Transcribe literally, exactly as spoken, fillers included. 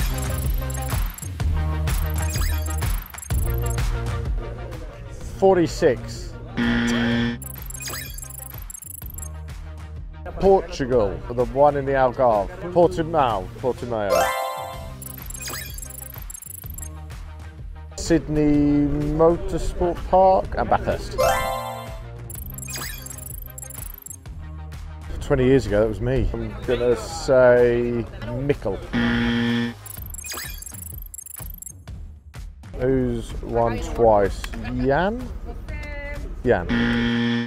forty-six. Portugal, the one in the Algarve. Portimao, Portimao. Sydney Motorsport Park and Bathurst. twenty years ago, that was me. I'm gonna say Mickle. Who's won twice? Jan? Jan.